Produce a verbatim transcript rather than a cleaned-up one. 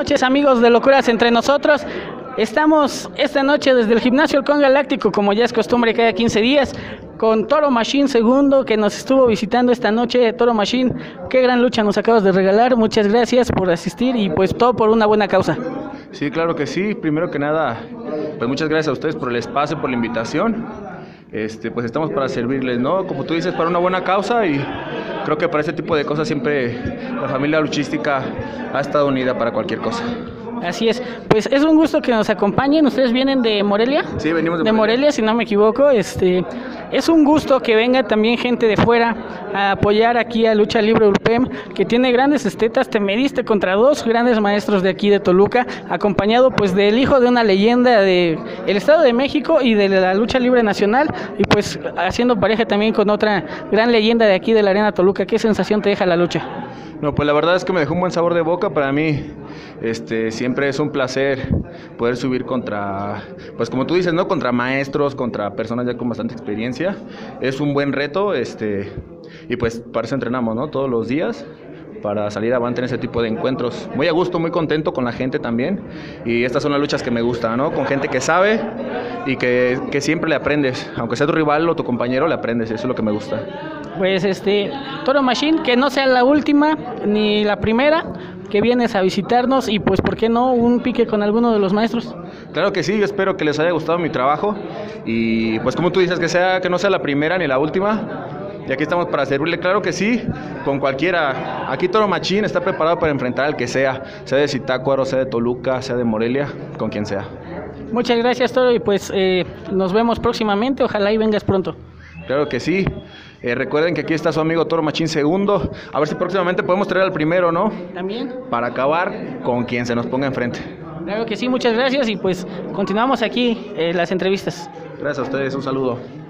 noches, amigos de Locuras Entre Nosotros. Estamos esta noche desde el Gimnasio Halcón Galáctico, como ya es costumbre cada quince días, con Toro Machine segundo, que nos estuvo visitando esta noche. Toro Machine, qué gran lucha nos acabas de regalar, muchas gracias por asistir y pues todo por una buena causa. Sí, claro que sí. Primero que nada, pues muchas gracias a ustedes por el espacio, por la invitación. Este, pues estamos para servirles, ¿no? Como tú dices, para una buena causa, y creo que para este tipo de cosas siempre la familia luchística ha estado unida para cualquier cosa. Así es, pues es un gusto que nos acompañen. Ustedes vienen de Morelia. Sí, venimos de, de Morelia. Morelia, si no me equivoco. Este, es un gusto que venga también gente de fuera a apoyar aquí a Lucha Libre U L P E M, que tiene grandes estetas. Te mediste contra dos grandes maestros de aquí de Toluca, acompañado pues del hijo de una leyenda de el Estado de México y de la lucha libre nacional, y pues haciendo pareja también con otra gran leyenda de aquí de la Arena Toluca. ¿Qué sensación te deja la lucha? No, pues la verdad es que me dejó un buen sabor de boca. Para mí, este, siempre es un placer poder subir contra, pues como tú dices, ¿no? Contra maestros, contra personas ya con bastante experiencia. Es un buen reto, este, y pues para eso entrenamos, ¿no? Todos los días, para salir avante en ese tipo de encuentros. Muy a gusto, muy contento con la gente también, y estas son las luchas que me gustan, ¿no? Con gente que sabe y que, que siempre le aprendes, aunque sea tu rival o tu compañero, le aprendes, eso es lo que me gusta. Pues este, Toro Machine, que no sea la última ni la primera que vienes a visitarnos, y pues por qué no un pique con alguno de los maestros. Claro que sí, yo espero que les haya gustado mi trabajo, y pues como tú dices, que sea, que no sea la primera ni la última. Y aquí estamos para servirle, claro que sí, con cualquiera. Aquí Toro Machine está preparado para enfrentar al que sea, sea de Zitácuaro, sea de Toluca, sea de Morelia, con quien sea. Muchas gracias, Toro, y pues eh, nos vemos próximamente, ojalá y vengas pronto. Claro que sí. Eh, recuerden que aquí está su amigo Toro Machine segundo. A ver si próximamente podemos traer al primero, ¿no? También. Para acabar con quien se nos ponga enfrente. Claro que sí, muchas gracias, y pues continuamos aquí eh, las entrevistas. Gracias a ustedes, un saludo.